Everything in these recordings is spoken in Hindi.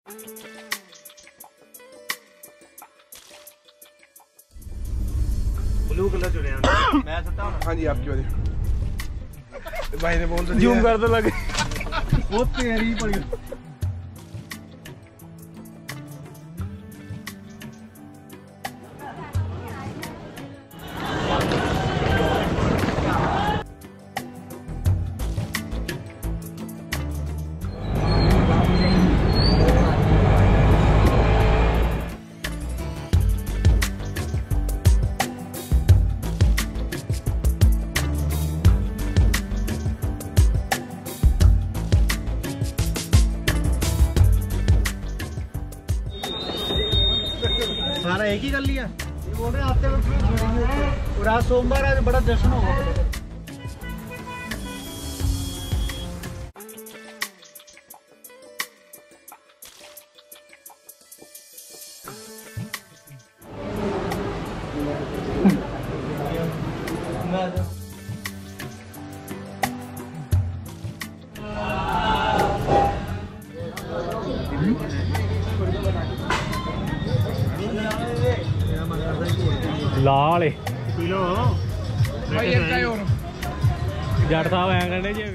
ब्लू कलर चुने मैं सट्टा हूं। हाँ जी आपकी वजह भाई ने बोल तो दिया। जूम कर दो लगे बहुत तेरी पड़ गई। सारा एक ही कर लिया। ये बोल रहे हफ्ते में छोड़ेंगे और आज सोमवार, आज बड़ा जश्न होगा। लाल जट साहब ऐ करने जी।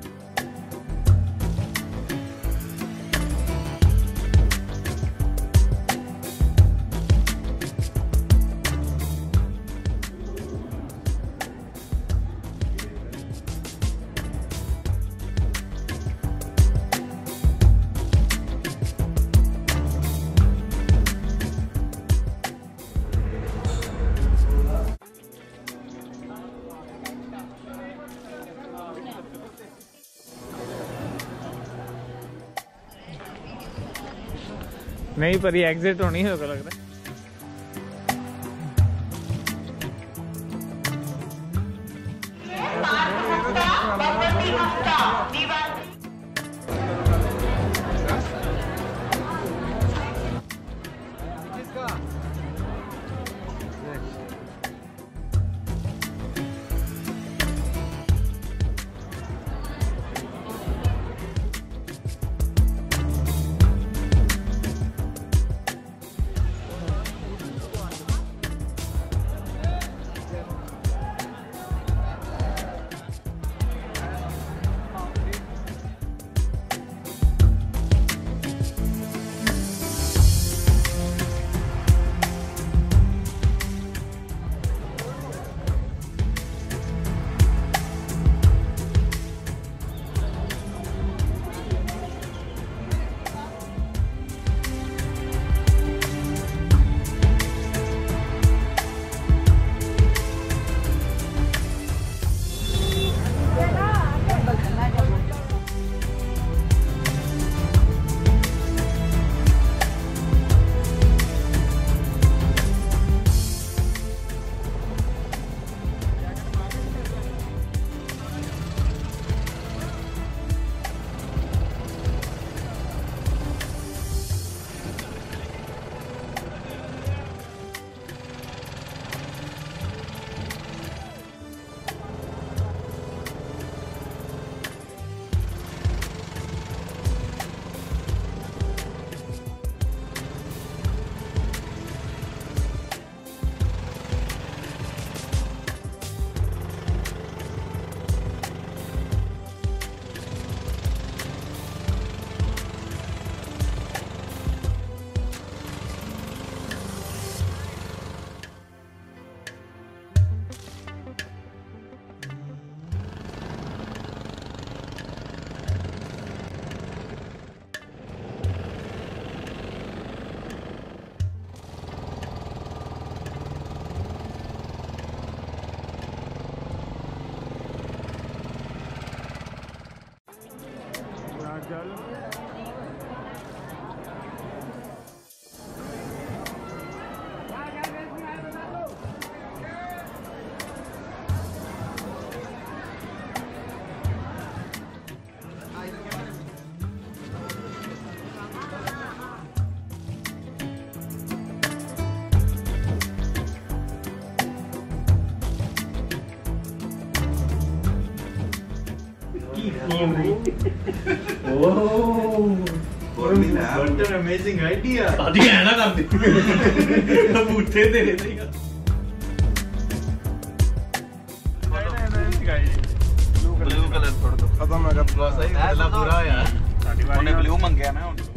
नहीं पर ये एग्जिट होनी है, लग रहा है। What an amazing idea. ਸਾਡੀ ਐ ਨਾ ਕਰਦੇ ਬੂਠੇ ਤੇਰੇ ਤੇ ਬਲੂ ਕਲਰ ਥੋੜਾ ਖਤਮ ਹੈਗਾ ਸਹੀ ਬਦਲਾ ਪੂਰਾ ਹੋਇਆ ਉਹਨੇ ਬਲੂ ਮੰਗਿਆ ਨਾ ਹੁਣ